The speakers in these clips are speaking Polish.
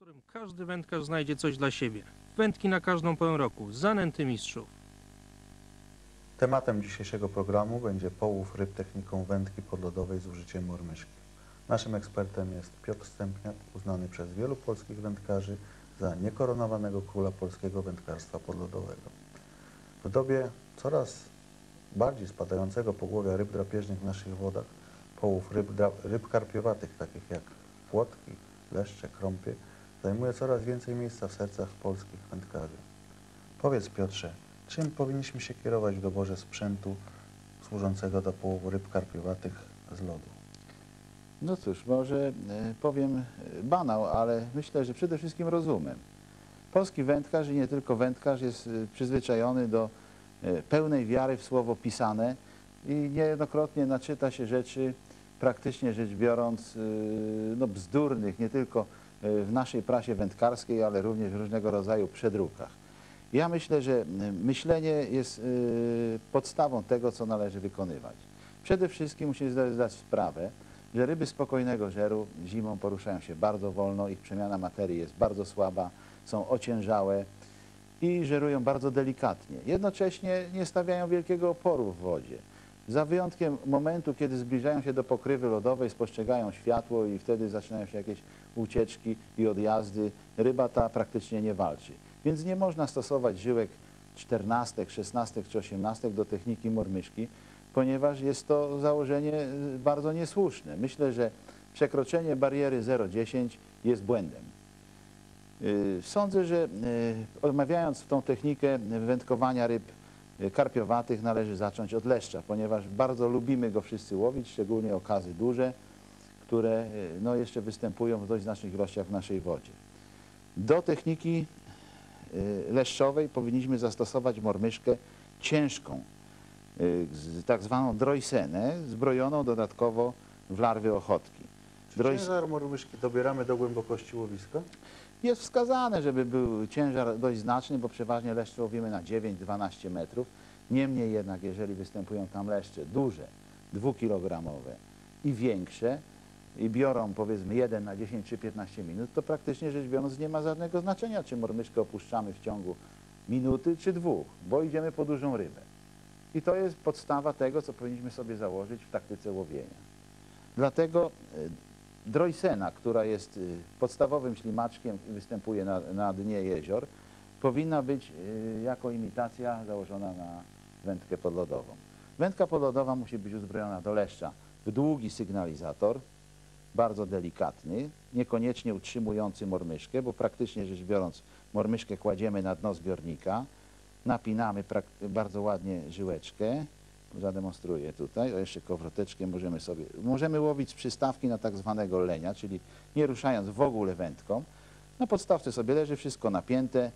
którym każdy wędkarz znajdzie coś dla siebie. Wędki na każdą porę roku. Zanęty mistrzów. Tematem dzisiejszego programu będzie połów ryb techniką wędki podlodowej z użyciem mormyszki. Naszym ekspertem jest Piotr Stępniak, uznany przez wielu polskich wędkarzy za niekoronowanego króla polskiego wędkarstwa podlodowego. W dobie coraz bardziej spadającego pogłowia ryb drapieżnych w naszych wodach, połów ryb karpiowatych, takich jak płotki, leszcze, krąpie, zajmuje coraz więcej miejsca w sercach polskich wędkarzy. Powiedz, Piotrze, czym powinniśmy się kierować w doborze sprzętu służącego do połowu ryb karpiowatych z lodu? No cóż, może powiem banał, ale myślę, że przede wszystkim rozumem. Polski wędkarz i nie tylko wędkarz jest przyzwyczajony do pełnej wiary w słowo pisane i niejednokrotnie naczyta się rzeczy, praktycznie rzecz biorąc, no bzdurnych, nie tylko w naszej prasie wędkarskiej, ale również w różnego rodzaju przedrukach. Ja myślę, że myślenie jest podstawą tego, co należy wykonywać. Przede wszystkim musimy zdać sprawę, że ryby spokojnego żeru zimą poruszają się bardzo wolno, ich przemiana materii jest bardzo słaba, są ociężałe i żerują bardzo delikatnie. Jednocześnie nie stawiają wielkiego oporu w wodzie. Za wyjątkiem momentu, kiedy zbliżają się do pokrywy lodowej, spostrzegają światło i wtedy zaczynają się jakieś ucieczki i odjazdy, ryba ta praktycznie nie walczy. Więc nie można stosować żyłek 14, 16 czy 18 do techniki mormyszki, ponieważ jest to założenie bardzo niesłuszne. Myślę, że przekroczenie bariery 0,10 jest błędem. Sądzę, że omawiając tą technikę wędkowania ryb karpiowatych należy zacząć od leszcza, ponieważ bardzo lubimy go wszyscy łowić, szczególnie okazy duże, które no, jeszcze występują w dość znacznych ilościach w naszej wodzie. Do techniki leszczowej powinniśmy zastosować mormyszkę ciężką, tak zwaną drojsenę, zbrojoną dodatkowo w larwy ochotki. Czy ciężar mormyszki dobieramy do głębokości łowiska? Jest wskazane, żeby był ciężar dość znaczny, bo przeważnie leszcze łowimy na 9-12 metrów. Niemniej jednak, jeżeli występują tam leszcze duże, 2-kilogramowe i większe i biorą powiedzmy 1 na 10 czy 15 minut, to praktycznie rzecz biorąc nie ma żadnego znaczenia, czy mormyszkę opuszczamy w ciągu minuty czy 2, bo idziemy po dużą rybę. I to jest podstawa tego, co powinniśmy sobie założyć w taktyce łowienia. Dlatego drojsena, która jest podstawowym ślimaczkiem i występuje na dnie jezior, powinna być jako imitacja założona na wędkę podlodową. Wędka podlodowa musi być uzbrojona do leszcza w długi sygnalizator, bardzo delikatny, niekoniecznie utrzymujący mormyszkę, bo praktycznie rzecz biorąc mormyszkę kładziemy na dno zbiornika, napinamy bardzo ładnie żyłeczkę, zademonstruję tutaj, o jeszcze kowroteczkę możemy łowić z przystawki na tak zwanego lenia, czyli nie ruszając w ogóle wędką. Na podstawce sobie leży wszystko napięte,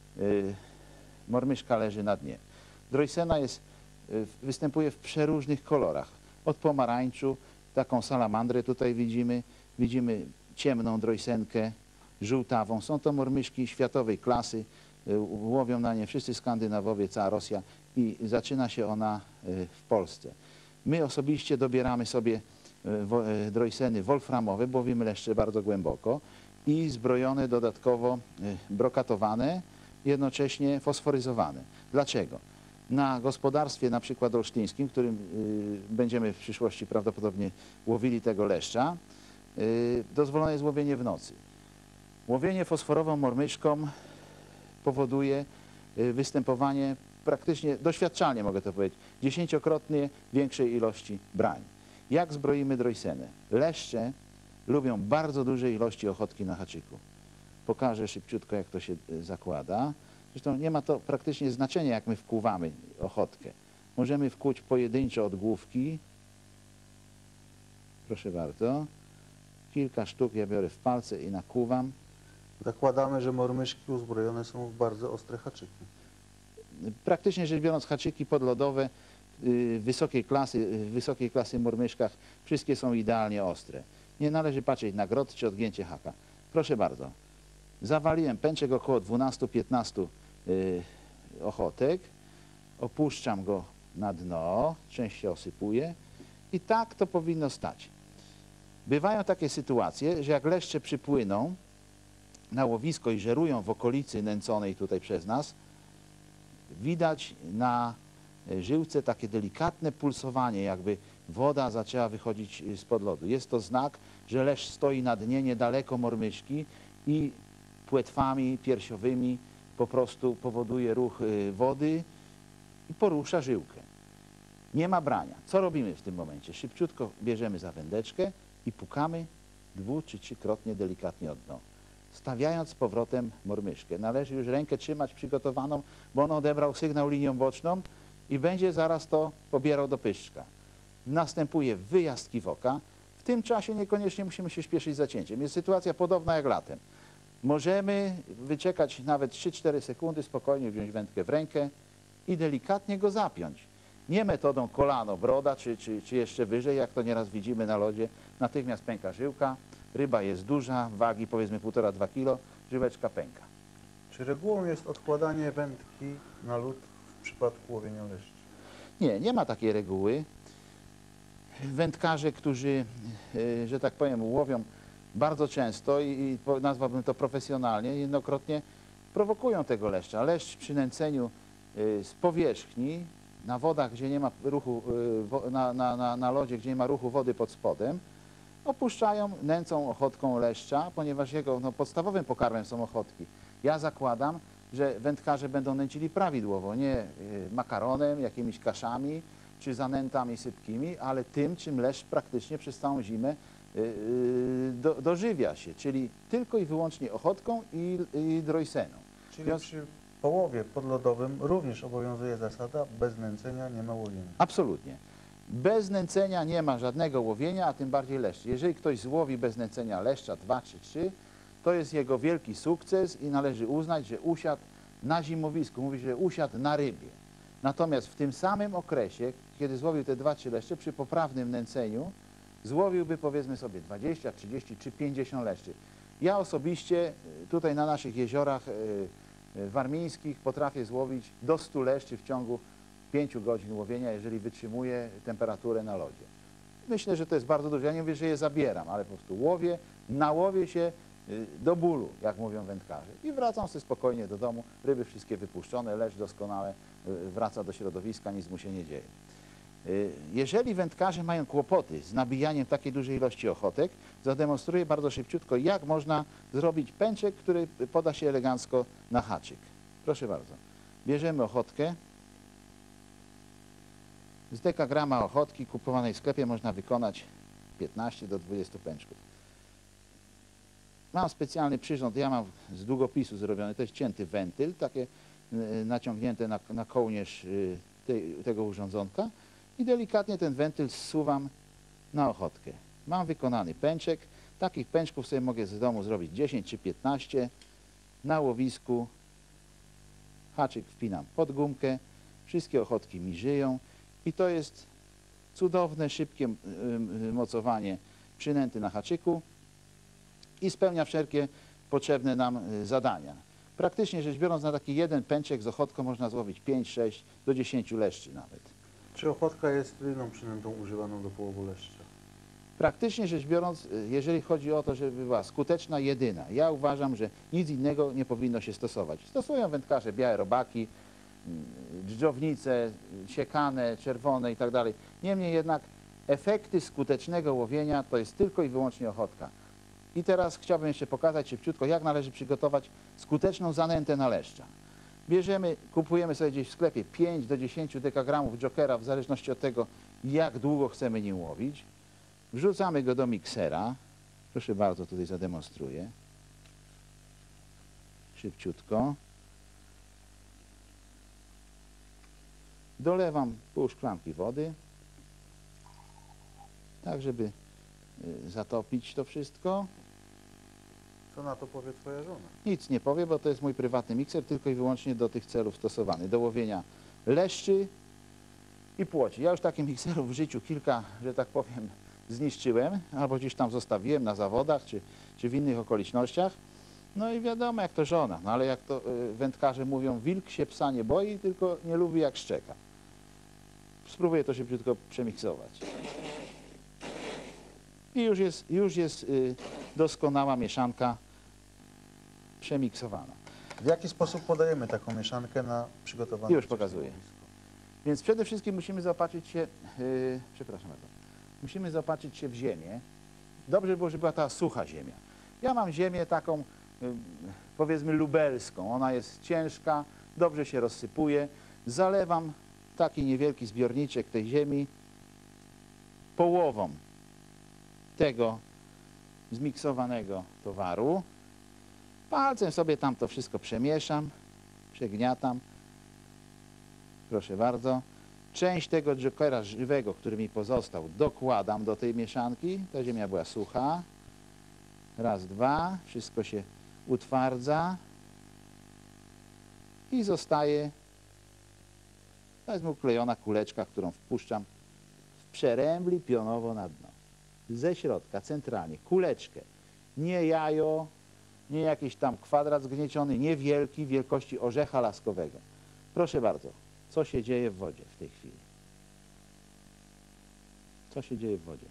mormyszka leży na dnie. Drojsena występuje w przeróżnych kolorach, od pomarańczu, taką salamandrę tutaj widzimy ciemną drojsenkę, żółtawą. Są to mormyszki światowej klasy, łowią na nie wszyscy Skandynawowie, cała Rosja i zaczyna się ona w Polsce. My osobiście dobieramy sobie drojseny wolframowe, bo łowimy leszcze bardzo głęboko i zbrojone dodatkowo, brokatowane, jednocześnie fosforyzowane. Dlaczego? Na gospodarstwie na przykład olsztyńskim, w którym będziemy w przyszłości prawdopodobnie łowili tego leszcza, dozwolone jest łowienie w nocy. Łowienie fosforową mormyszką powoduje występowanie praktycznie, doświadczalnie mogę to powiedzieć, 10-krotnie większej ilości brań. Jak zbroimy drojsenę? Leszcze lubią bardzo duże ilości ochotki na haczyku. Pokażę szybciutko, jak to się zakłada. Zresztą nie ma to praktycznie znaczenia, jak my wkuwamy ochotkę. Możemy wkuć pojedyncze odgłówki. Proszę bardzo. Kilka sztuk ja biorę w palce i nakuwam. Zakładamy, że mormyszki uzbrojone są w bardzo ostre haczyki. Praktycznie rzecz biorąc haczyki podlodowe w wysokiej klasy mormyszkach wszystkie są idealnie ostre. Nie należy patrzeć na grot czy odgięcie haka. Proszę bardzo. Zawaliłem pęczek około 12-15 ochotek. Opuszczam go na dno, część się osypuje i tak to powinno stać. Bywają takie sytuacje, że jak leszcze przypłyną, na łowisko i żerują w okolicy nęconej tutaj przez nas, widać na żyłce takie delikatne pulsowanie, jakby woda zaczęła wychodzić spod lodu. Jest to znak, że leszcz stoi na dnie niedaleko mormyszki i płetwami piersiowymi po prostu powoduje ruch wody i porusza żyłkę. Nie ma brania. Co robimy w tym momencie? Szybciutko bierzemy za wędeczkę i pukamy 2- czy 3-krotnie delikatnie o dno, stawiając z powrotem mormyszkę. Należy już rękę trzymać przygotowaną, bo on odebrał sygnał linią boczną i będzie zaraz to pobierał do pyszczka. Następuje wyjazd kiwoka. W tym czasie niekoniecznie musimy się śpieszyć z zacięciem. Jest sytuacja podobna jak latem. Możemy wyczekać nawet 3-4 sekundy, spokojnie wziąć wędkę w rękę i delikatnie go zapiąć. Nie metodą kolano, broda, czy jeszcze wyżej, jak to nieraz widzimy na lodzie. Natychmiast pęka żyłka, ryba jest duża, wagi powiedzmy 1,5–2 kg, żyłeczka pęka. Czy regułą jest odkładanie wędki na lód w przypadku łowienia leszczy? Nie, nie ma takiej reguły. Wędkarze, którzy, że tak powiem, łowią bardzo często i nazwałbym to profesjonalnie, jednokrotnie prowokują tego leszcza. Leszcz przy nęceniu z powierzchni, na wodach, gdzie nie ma ruchu, na lodzie, gdzie nie ma ruchu wody pod spodem, opuszczają, nęcą ochotką leszcza, ponieważ jego podstawowym pokarmem są ochotki. Ja zakładam, że wędkarze będą nęcili prawidłowo, nie makaronem, jakimiś kaszami czy zanętami sypkimi, ale tym, czym leszcz praktycznie przez całą zimę dożywia się, czyli tylko i wyłącznie ochotką i drojseną. Czyli przy połowie podlodowym również obowiązuje zasada bez nęcenia nie ma łowienia. Absolutnie. Bez nęcenia nie ma żadnego łowienia, a tym bardziej leszczy. Jeżeli ktoś złowi bez nęcenia leszcza 2 czy 3, to jest jego wielki sukces i należy uznać, że usiadł na zimowisku, mówi się, że usiadł na rybie. Natomiast w tym samym okresie, kiedy złowił te 2–3 leszcze, przy poprawnym nęceniu, złowiłby powiedzmy sobie 20, 30 czy 50 leszczy. Ja osobiście tutaj na naszych jeziorach warmińskich potrafię złowić do 100 leszczy w ciągu 5 godzin łowienia, jeżeli wytrzymuje temperaturę na lodzie. Myślę, że to jest bardzo dużo. Ja nie mówię, że je zabieram, ale po prostu łowię, nałowię się do bólu, jak mówią wędkarze. I wracam sobie spokojnie do domu, ryby wszystkie wypuszczone, leszcz doskonale wraca do środowiska, nic mu się nie dzieje. Jeżeli wędkarze mają kłopoty z nabijaniem takiej dużej ilości ochotek, zademonstruję bardzo szybciutko, jak można zrobić pęczek, który poda się elegancko na haczyk. Proszę bardzo. Bierzemy ochotkę. Z dekagrama ochotki kupowanej w sklepie można wykonać 15 do 20 pęczków. Mam specjalny przyrząd, ja mam z długopisu zrobiony, to jest cięty wentyl, takie naciągnięte na kołnierz tego urządzonka i delikatnie ten wentyl zsuwam na ochotkę. Mam wykonany pęczek, takich pęczków sobie mogę z domu zrobić 10 czy 15. Na łowisku haczyk wpinam pod gumkę, wszystkie ochotki mi żyją i to jest cudowne, szybkie mocowanie przynęty na haczyku i spełnia wszelkie potrzebne nam zadania. Praktycznie rzecz biorąc, na taki jeden pęczek z ochotką można złowić 5, 6 do 10 leszczy nawet. Czy ochotka jest jedyną przynętą używaną do połowu leszcza? Praktycznie rzecz biorąc, jeżeli chodzi o to, żeby była skuteczna, jedyna. Ja uważam, że nic innego nie powinno się stosować. Stosują wędkarze białe robaki, dżdżownice, siekane, czerwone i tak dalej. Niemniej jednak efekty skutecznego łowienia to jest tylko i wyłącznie ochotka. I teraz chciałbym jeszcze pokazać szybciutko, jak należy przygotować skuteczną zanętę na leszcza. Bierzemy, kupujemy sobie gdzieś w sklepie 5 do 10 dekagramów jokera, w zależności od tego, jak długo chcemy nim łowić. Wrzucamy go do miksera. Proszę bardzo, tutaj zademonstruję. Szybciutko. Dolewam pół szklanki wody, tak żeby zatopić to wszystko. Co na to powie twoja żona? Nic nie powie, bo to jest mój prywatny mikser, tylko i wyłącznie do tych celów stosowany. Do łowienia leszczy i płoci. Ja już takich mikserów w życiu kilka, że tak powiem, zniszczyłem, albo gdzieś tam zostawiłem na zawodach, czy w innych okolicznościach. No i wiadomo, jak to żona. No ale jak to wędkarze mówią, wilk się psa nie boi, tylko nie lubi jak szczeka. Spróbuję to szybciutko przemiksować. I już jest doskonała mieszanka przemiksowano. W jaki sposób podajemy taką mieszankę na przygotowane? Już pokazuję. Więc przede wszystkim musimy zaopatrzyć się, przepraszam bardzo, musimy zaopatrzyć się w ziemię. Dobrze by było, żeby była ta sucha ziemia. Ja mam ziemię taką, powiedzmy lubelską. Ona jest ciężka, dobrze się rozsypuje. Zalewam taki niewielki zbiorniczek tej ziemi połową tego zmiksowanego towaru. Palcem sobie tam to wszystko przemieszam, przegniatam. Proszę bardzo. Część tego jokera żywego, który mi pozostał, dokładam do tej mieszanki. Ta ziemia była sucha. Raz, dwa. Wszystko się utwardza. I zostaje, to jest uklejona kuleczka, którą wpuszczam w przerębli pionowo na dno. Ze środka, centralnie, kuleczkę. Nie jajo, nie jakiś tam kwadrat zgnieciony, nie wielki, wielkości orzecha laskowego. Proszę bardzo, co się dzieje w wodzie w tej chwili? Co się dzieje w wodzie?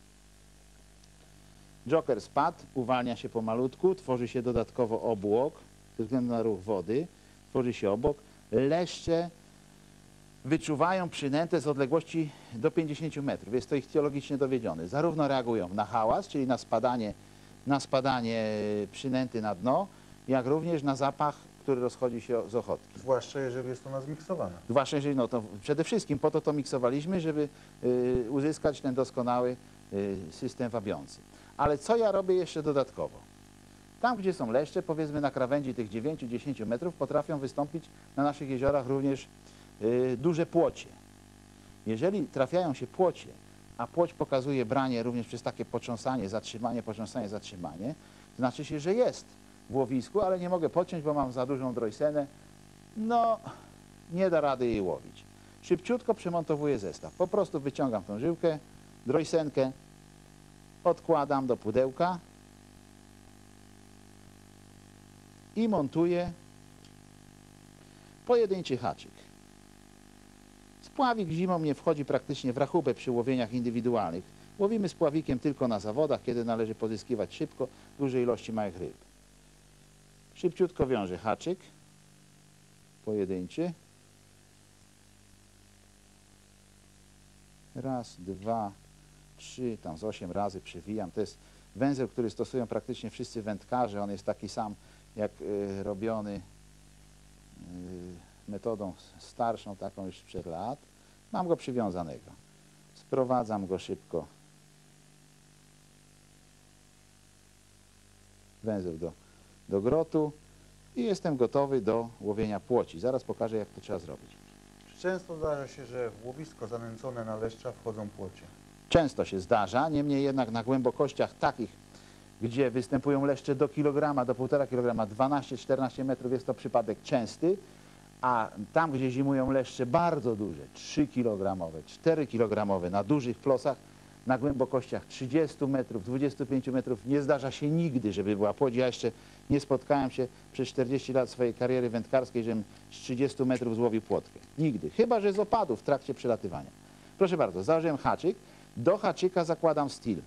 Joker spadł, uwalnia się pomalutku, tworzy się dodatkowo obłok, ze względu na ruch wody, tworzy się obłok. Leszcze wyczuwają przynętę z odległości do 50 metrów. Jest to ichtiologicznie dowiedzione. Zarówno reagują na hałas, czyli na spadanie przynęty na dno, jak również na zapach, który rozchodzi się z ochotki. Zwłaszcza jeżeli jest ona zmiksowana. Zwłaszcza jeżeli, no to przede wszystkim po to miksowaliśmy, żeby uzyskać ten doskonały system wabiący. Ale co ja robię jeszcze dodatkowo? Tam, gdzie są leszcze, powiedzmy na krawędzi tych 9-10 metrów, potrafią wystąpić na naszych jeziorach również duże płocie. Jeżeli trafiają się płocie, a płoć pokazuje branie również przez takie potrząsanie, zatrzymanie, potrząsanie, zatrzymanie, znaczy się, że jest w łowisku, ale nie mogę podciąć, bo mam za dużą drojsenę. No, nie da rady jej łowić. Szybciutko przemontowuję zestaw. Po prostu wyciągam tą żyłkę, drojsenkę, odkładam do pudełka i montuję pojedynczy haczyk. Spławik zimą nie wchodzi praktycznie w rachubę przy łowieniach indywidualnych. Łowimy spławikiem tylko na zawodach, kiedy należy pozyskiwać szybko duże ilości małych ryb. Szybciutko wiążę haczyk pojedynczy. Raz, dwa, trzy, tam z 8 razy przywijam. To jest węzeł, który stosują praktycznie wszyscy wędkarze. On jest taki sam jak robiony metodą starszą, taką już sprzed lat. Mam go przywiązanego. Sprowadzam go szybko. Węzeł do grotu i jestem gotowy do łowienia płoci. Zaraz pokażę, jak to trzeba zrobić. Często zdarza się, że w łowisko zanęcone na leszcza wchodzą płocie. Często się zdarza, niemniej jednak na głębokościach takich, gdzie występują leszcze do kilograma, do 1,5 kilograma, 12-14 metrów, jest to przypadek częsty, a tam, gdzie zimują leszcze bardzo duże, 3-kilogramowe, 4-kilogramowe, na dużych plosach, na głębokościach 30 metrów, 25 metrów, nie zdarza się nigdy, żeby była płodź. Ja jeszcze nie spotkałem się przez 40 lat swojej kariery wędkarskiej, żebym z 30 metrów złowił płotkę. Nigdy. Chyba że z opadów w trakcie przelatywania. Proszę bardzo, założyłem haczyk. Do haczyka zakładam stil.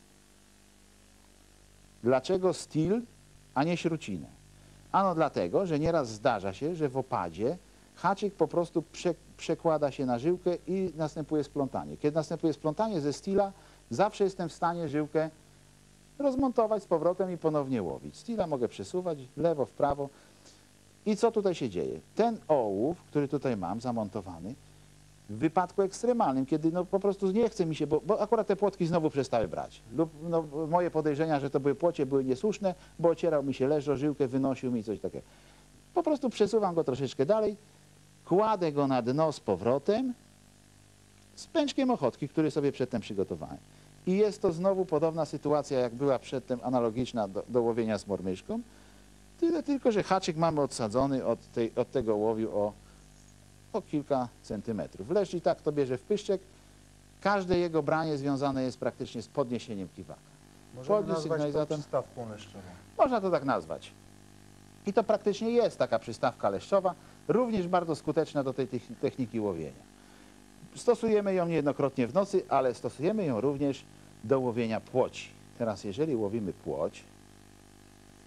Dlaczego stil, a nie śrucinę? Ano dlatego, że nieraz zdarza się, że w opadzie haczyk po prostu przekłada się na żyłkę i następuje splątanie. Kiedy następuje splątanie ze stila, zawsze jestem w stanie żyłkę rozmontować z powrotem i ponownie łowić. Stila mogę przesuwać w lewo, w prawo. I co tutaj się dzieje? Ten ołów, który tutaj mam zamontowany, w wypadku ekstremalnym, kiedy no po prostu nie chce mi się, bo akurat te płotki znowu przestały brać. Lub no, moje podejrzenia, że to były płocie, były niesłuszne, bo ocierał mi się leżo, żyłkę wynosił mi coś takiego. Po prostu przesuwam go troszeczkę dalej, kładę go na dno z powrotem z pęczkiem ochotki, który sobie przedtem przygotowałem. I jest to znowu podobna sytuacja, jak była przedtem analogiczna do łowienia z mormyszką, tyle tylko, że haczyk mamy odsadzony od tego łowiu o kilka centymetrów. Leszcz i tak to bierze w pyszczek. Każde jego branie związane jest praktycznie z podniesieniem kiwaka. Możemy Podniósł nazwać to sygnalizator. przystawką leszczową. Można to tak nazwać. I to praktycznie jest taka przystawka leszczowa, również bardzo skuteczna do tej techniki łowienia. Stosujemy ją niejednokrotnie w nocy, ale stosujemy ją również do łowienia płoci. Teraz jeżeli łowimy płoć,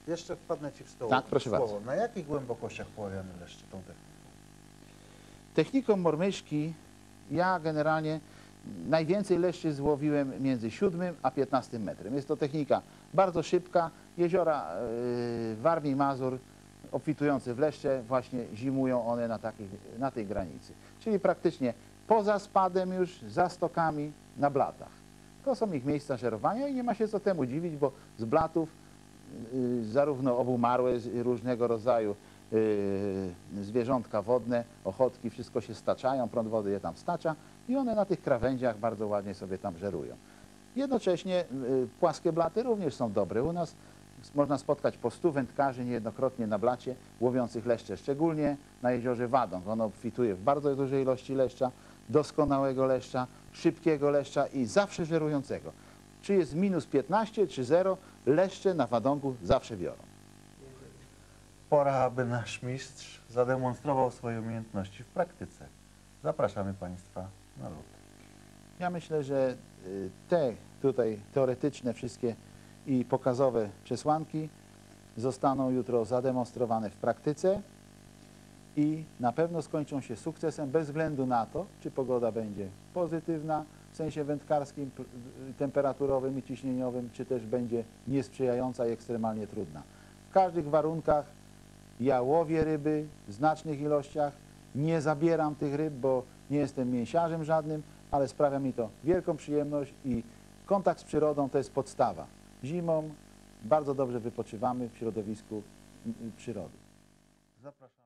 Jeszcze wpadnę Ci w Tak, proszę słowo. bardzo. Na jakich głębokościach poławiamy leszcze tą techniką? Techniką mormyszki ja generalnie najwięcej leszczy złowiłem między 7 a 15 metrem. Jest to technika bardzo szybka. Jeziora Warmii i Mazur obfitujące w leszcze właśnie zimują one na tej granicy. Czyli praktycznie poza spadem już, za stokami, na blatach. To są ich miejsca żerowania i nie ma się co temu dziwić, bo z blatów zarówno obumarłe różnego rodzaju zwierzątka wodne, ochotki, wszystko się staczają, prąd wody je tam stacza i one na tych krawędziach bardzo ładnie sobie tam żerują. Jednocześnie płaskie blaty również są dobre. U nas można spotkać po 100 wędkarzy niejednokrotnie na blacie łowiących leszcze, szczególnie na jeziorze Wadąg. Ono obfituje w bardzo dużej ilości leszcza, doskonałego leszcza, szybkiego leszcza i zawsze żerującego. Czy jest minus 15 czy 0, leszcze na Wadągu zawsze biorą. Pora, aby nasz mistrz zademonstrował swoje umiejętności w praktyce. Zapraszamy Państwa na lód. Ja myślę, że te tutaj teoretyczne wszystkie i pokazowe przesłanki zostaną jutro zademonstrowane w praktyce i na pewno skończą się sukcesem bez względu na to, czy pogoda będzie pozytywna w sensie wędkarskim, temperaturowym i ciśnieniowym, czy też będzie niesprzyjająca i ekstremalnie trudna. W każdych warunkach ja łowię ryby w znacznych ilościach, nie zabieram tych ryb, bo nie jestem mięsiarzem żadnym, ale sprawia mi to wielką przyjemność i kontakt z przyrodą to jest podstawa. Zimą bardzo dobrze wypoczywamy w środowisku przyrody. Zapraszamy.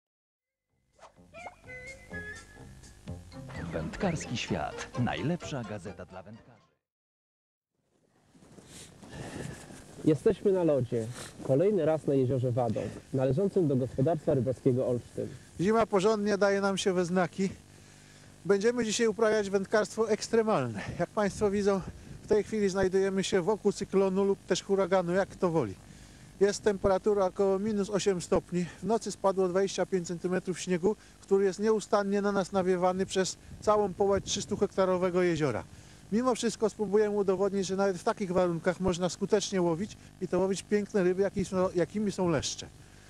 Wędkarski świat. Najlepsza gazeta dla wędkarzy. Jesteśmy na lodzie. Kolejny raz na jeziorze Wadąg, należącym do gospodarstwa rybackiego Olsztyn. Zima porządnie daje nam się we znaki. Będziemy dzisiaj uprawiać wędkarstwo ekstremalne. Jak Państwo widzą, w tej chwili znajdujemy się wokół cyklonu lub też huraganu, jak kto woli. Jest temperatura około minus 8 stopni. W nocy spadło 25 cm śniegu, który jest nieustannie na nas nawiewany przez całą połać 300-hektarowego jeziora. Mimo wszystko spróbujemy udowodnić, że nawet w takich warunkach można skutecznie łowić i to łowić piękne ryby, jakimi są leszcze.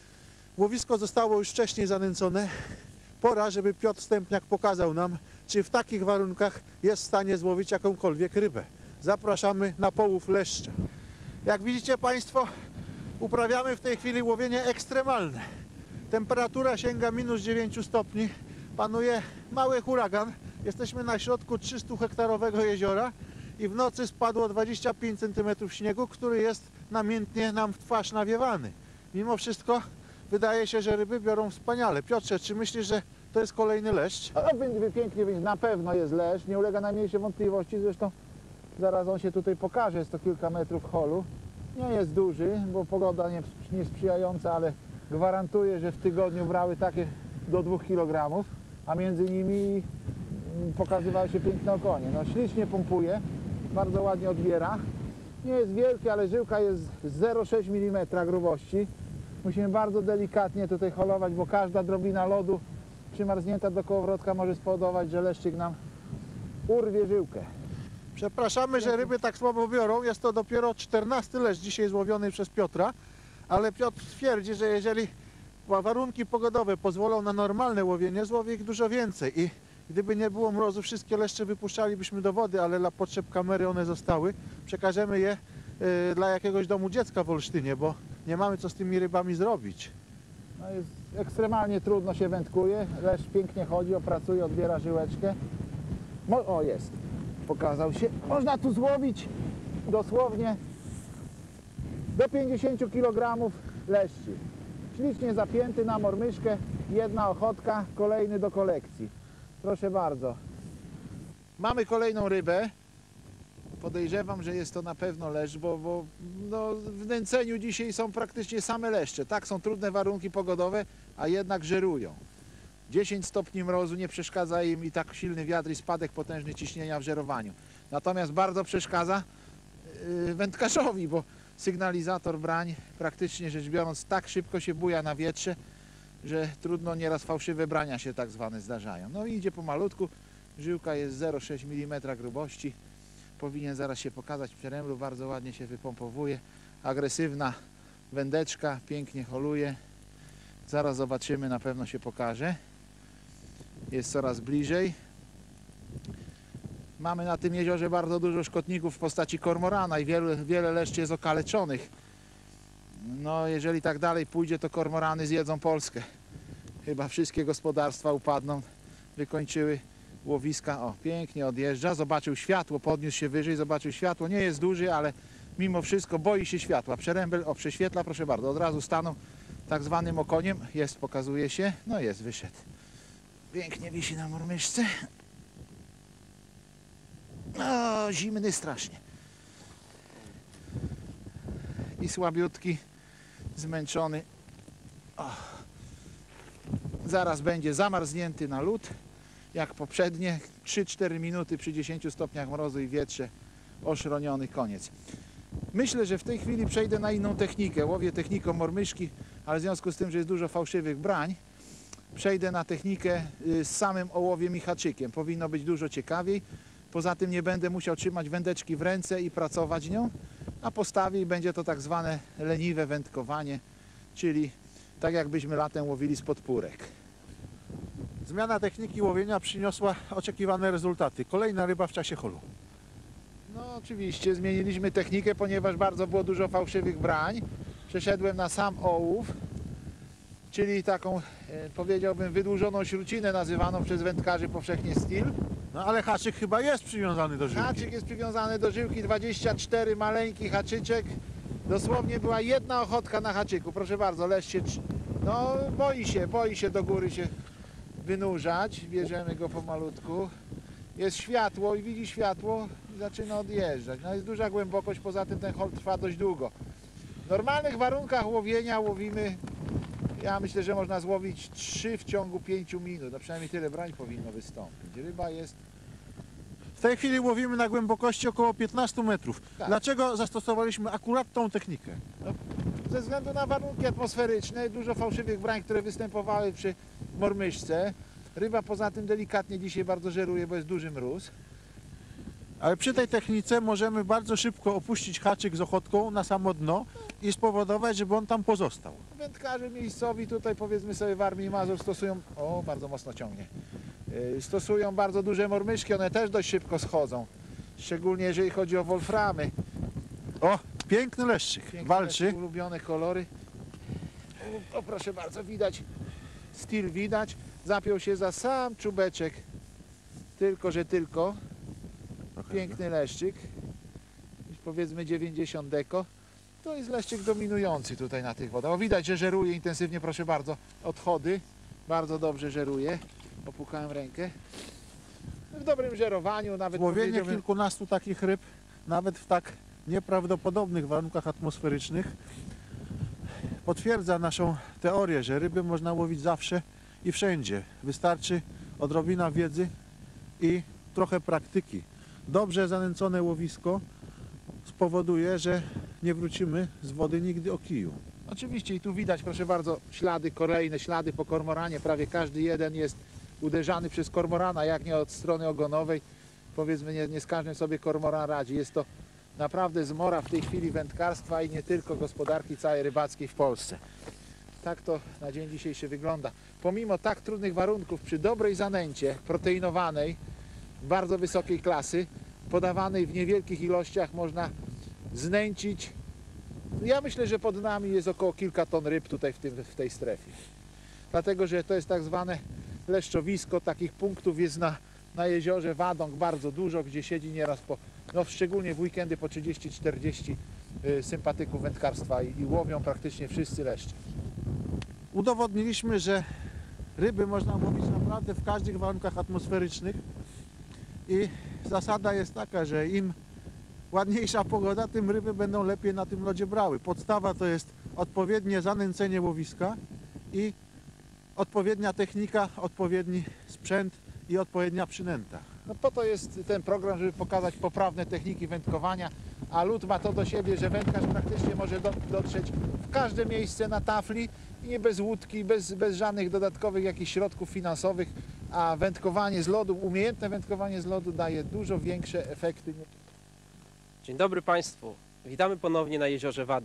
Łowisko zostało już wcześniej zanęcone. Pora, żeby Piotr Stępniak pokazał nam, czy w takich warunkach jest w stanie złowić jakąkolwiek rybę. Zapraszamy na połów leszcza. Jak widzicie Państwo, uprawiamy w tej chwili łowienie ekstremalne. Temperatura sięga minus 9 stopni. Panuje mały huragan. Jesteśmy na środku 300-hektarowego jeziora i w nocy spadło 25 cm śniegu, który jest namiętnie nam w twarz nawiewany. Mimo wszystko wydaje się, że ryby biorą wspaniale. Piotrze, czy myślisz, że to jest kolejny leszcz? A będzie pięknie, więc na pewno jest leszcz, nie ulega najmniejszej wątpliwości, zresztą zaraz on się tutaj pokaże, jest to kilka metrów holu. Nie jest duży, bo pogoda niesprzyjająca, ale gwarantuję, że w tygodniu brały takie do 2 kg, a między nimi pokazywały się piękne okonie. No, ślicznie pompuje, bardzo ładnie odbiera. Nie jest wielki, ale żyłka jest 0,6 mm grubości. Musimy bardzo delikatnie tutaj holować, bo każda drobina lodu przymarznięta do kołowrotka może spowodować, że leszczyk nam urwie żyłkę. Przepraszamy, że ryby tak słabo biorą. Jest to dopiero 14 leszcz dzisiaj złowiony przez Piotra, ale Piotr twierdzi, że jeżeli warunki pogodowe pozwolą na normalne łowienie, złowi ich dużo więcej i gdyby nie było mrozu, wszystkie leszcze wypuszczalibyśmy do wody, ale dla potrzeb kamery one zostały. Przekażemy je dla jakiegoś domu dziecka w Olsztynie, bo nie mamy co z tymi rybami zrobić. No jest ekstremalnie trudno się wędkuje, leszcz pięknie chodzi, opracuje, odbiera żyłeczkę. O, jest, pokazał się. Można tu złowić dosłownie do 50 kg leszczy. Ślicznie zapięty na mormyszkę, jedna ochotka, kolejny do kolekcji. Proszę bardzo. Mamy kolejną rybę. Podejrzewam, że jest to na pewno leszcz, bo no, w nęceniu dzisiaj są praktycznie same leszcze. Tak, są trudne warunki pogodowe, a jednak żerują. 10 stopni mrozu nie przeszkadza im i tak silny wiatr i spadek potężny ciśnienia w żerowaniu. Natomiast bardzo przeszkadza wędkarzowi, bo sygnalizator brań praktycznie rzecz biorąc tak szybko się buja na wietrze, że trudno nieraz fałszywe brania się tak zwane zdarzają. No i idzie pomalutku, żyłka jest 0,6 mm grubości. Powinien zaraz się pokazać w przeręblu, bardzo ładnie się wypompowuje, agresywna Wędeczka pięknie holuje. Zaraz zobaczymy, na pewno się pokaże. Jest coraz bliżej. Mamy na tym jeziorze bardzo dużo szkodników w postaci kormorana i wiele leszczy jest okaleczonych. No, jeżeli tak dalej pójdzie, to kormorany zjedzą Polskę. Chyba wszystkie gospodarstwa upadną, wykończyły łowiska. O, pięknie odjeżdża, zobaczył światło, podniósł się wyżej, zobaczył światło. Nie jest duży, ale mimo wszystko boi się światła. Przerębel, o, prześwietla, proszę bardzo, od razu stanął tak zwanym okoniem. Jest, pokazuje się. No jest, wyszedł. Pięknie wisi na murmyszce. O, zimny strasznie. I słabiutki, zmęczony. O. Zaraz będzie zamarznięty na lód, jak poprzednie. 3-4 minuty przy 10 stopniach mrozu i wietrze, oszroniony, koniec. Myślę, że w tej chwili przejdę na inną technikę. Łowię techniką mormyszki, ale w związku z tym, że jest dużo fałszywych brań, przejdę na technikę z samym ołowiem i haczykiem. Powinno być dużo ciekawiej. Poza tym nie będę musiał trzymać wędeczki w ręce i pracować nią, a postawię i będzie to tak zwane leniwe wędkowanie, czyli tak jakbyśmy latem łowili z podpórek. Zmiana techniki łowienia przyniosła oczekiwane rezultaty. Kolejna ryba w czasie holu. No oczywiście zmieniliśmy technikę, ponieważ bardzo było dużo fałszywych brań. Przeszedłem na sam ołów, czyli taką, powiedziałbym, wydłużoną śrucinę nazywaną przez wędkarzy powszechnie steel. No ale haczyk chyba jest przywiązany do żyłki. Haczyk jest przywiązany do żyłki, 24, maleńki haczyczek. Dosłownie była jedna ochotka na haczyku. Proszę bardzo, leszcz się, no boi się do góry się wynurzać. Bierzemy go pomalutku. Jest światło i widzi światło i zaczyna odjeżdżać. No jest duża głębokość, poza tym ten hol trwa dość długo. W normalnych warunkach łowienia łowimy, ja myślę, że można złowić 3 w ciągu 5 minut. No przynajmniej tyle brań powinno wystąpić. Ryba jest... W tej chwili łowimy na głębokości około 15 metrów. Tak. Dlaczego zastosowaliśmy akurat tą technikę? Ze względu na warunki atmosferyczne, dużo fałszywych brań, które występowały przy mormyszce. Ryba poza tym delikatnie dzisiaj bardzo żeruje, bo jest duży mróz. Ale przy tej technice możemy bardzo szybko opuścić haczyk z ochotką na samo dno i spowodować, żeby on tam pozostał. Wędkarze miejscowi tutaj, powiedzmy sobie, w Armii Mazur stosują, o, bardzo mocno ciągnie, stosują bardzo duże mormyszki, one też dość szybko schodzą. Szczególnie jeżeli chodzi o wolframy. O, piękny leszczyk, Piękne, walczy. ulubione kolory. O, proszę bardzo, widać, styl widać. Zapiął się za sam czubeczek, tylko. Piękny leszczyk, powiedzmy 90 deko. To jest leszczyk dominujący tutaj na tych wodach. O, widać, że żeruje intensywnie, proszę bardzo, odchody. Bardzo dobrze żeruje. Opukałem rękę. W dobrym żerowaniu, nawet Łowienie powiedziałbym, kilkunastu takich ryb, nawet w tak nieprawdopodobnych warunkach atmosferycznych, potwierdza naszą teorię, że ryby można łowić zawsze i wszędzie. Wystarczy odrobina wiedzy i trochę praktyki. Dobrze zanęcone łowisko spowoduje, że nie wrócimy z wody nigdy o kiju. Oczywiście i tu widać, proszę bardzo, ślady, kolejne ślady po kormoranie. Prawie każdy jeden jest uderzany przez kormorana, jak nie od strony ogonowej. Powiedzmy, nie z każdym sobie kormoran radzi. Jest to naprawdę zmora w tej chwili wędkarstwa i nie tylko gospodarki całej rybackiej w Polsce. Tak to na dzień dzisiejszy wygląda. Pomimo tak trudnych warunków, przy dobrej zanęcie, proteinowanej, bardzo wysokiej klasy, podawanej w niewielkich ilościach, można znęcić. Ja myślę, że pod nami jest około kilka ton ryb tutaj w tej strefie. Dlatego, że to jest tak zwane leszczowisko. Takich punktów jest na jeziorze Wadąg bardzo dużo, gdzie siedzi nieraz szczególnie w weekendy po 30-40 sympatyków wędkarstwa i łowią praktycznie wszyscy leszcze. Udowodniliśmy, że ryby można łowić naprawdę w każdych warunkach atmosferycznych i zasada jest taka, że im ładniejsza pogoda, tym ryby będą lepiej na tym lodzie brały. Podstawa to jest odpowiednie zanęcenie łowiska i odpowiednia technika, odpowiedni sprzęt i odpowiednia przynęta. No po to jest ten program, żeby pokazać poprawne techniki wędkowania, a lód ma to do siebie, że wędkarz praktycznie może dotrzeć w każde miejsce na tafli i nie bez łódki, bez żadnych dodatkowych jakichś środków finansowych, a wędkowanie z lodu, umiejętne wędkowanie z lodu daje dużo większe efekty. Dzień dobry Państwu. Witamy ponownie na jeziorze Wadąg.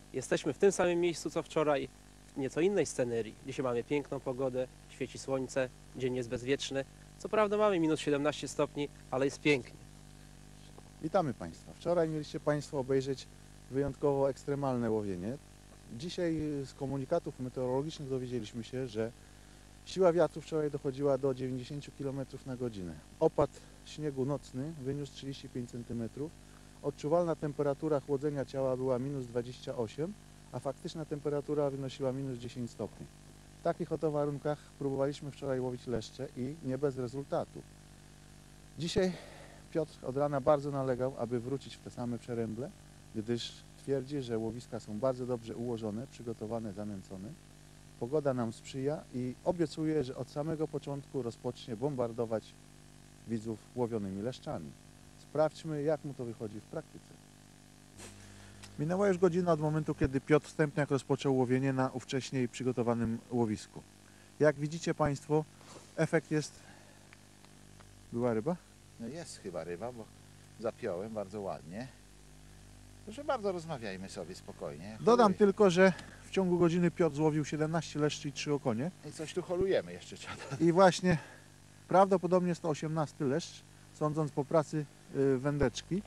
Jesteśmy w tym samym miejscu co wczoraj, w nieco innej scenerii. Dzisiaj mamy piękną pogodę, świeci słońce, dzień jest bezwieczny. Co prawda mamy minus 17 stopni, ale jest pięknie. Witamy Państwa. Wczoraj mieliście Państwo obejrzeć wyjątkowo ekstremalne łowienie. Dzisiaj z komunikatów meteorologicznych dowiedzieliśmy się, że siła wiatru wczoraj dochodziła do 90 km na godzinę. Opad śniegu nocny wyniósł 35 cm. Odczuwalna temperatura chłodzenia ciała była minus 28, a faktyczna temperatura wynosiła minus 10 stopni. W takich oto warunkach próbowaliśmy wczoraj łowić leszcze i nie bez rezultatu. Dzisiaj Piotr od rana bardzo nalegał, aby wrócić w te same przeręble, gdyż twierdzi, że łowiska są bardzo dobrze ułożone, przygotowane, zanęcone. Pogoda nam sprzyja i obiecuje, że od samego początku rozpocznie bombardować widzów łowionymi leszczami. Sprawdźmy, jak mu to wychodzi w praktyce. Minęła już godzina od momentu, kiedy Piotr Stępniak rozpoczął łowienie na ówcześniej przygotowanym łowisku. Jak widzicie Państwo, efekt jest... Była ryba? No jest chyba ryba, bo zapiąłem bardzo ładnie. Proszę bardzo, rozmawiajmy sobie spokojnie. Dodam tylko, że w ciągu godziny Piotr złowił 17 leszczy i 3 okonie. I coś tu holujemy jeszcze trzeba. I właśnie prawdopodobnie jest to 18 leszcz, sądząc po pracy wędeczki.